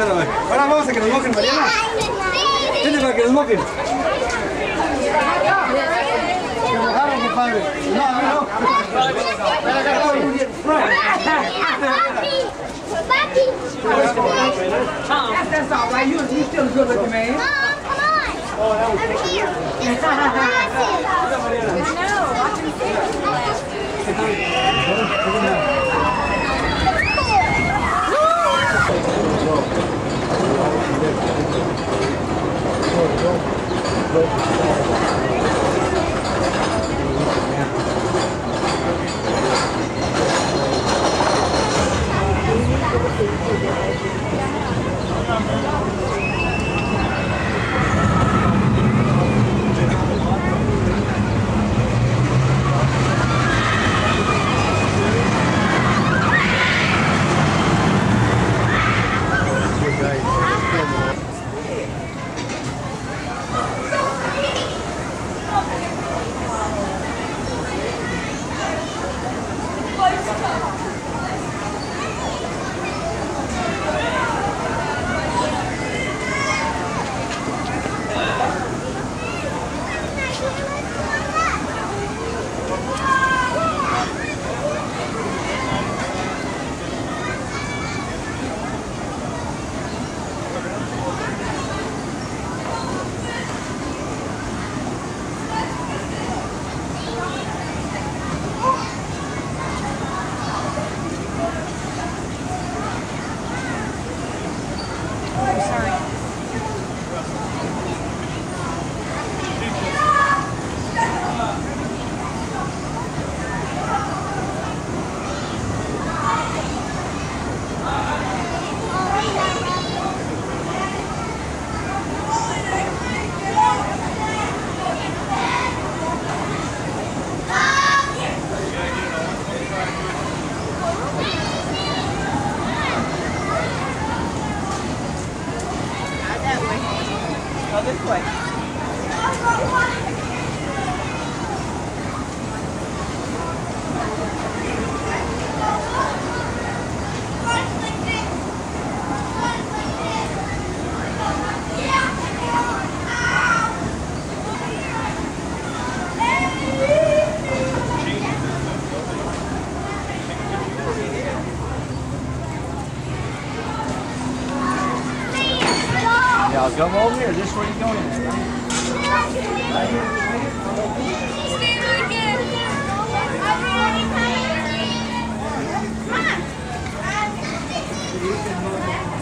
Ahora vamos a que nos mojen, Mariana. Vente para que nos mojen. Se mojaron, compadre. No, no. That's all right. You still good looking, man. Over here. This way. Yeah, I'll come over here. This is where you're going. Right here.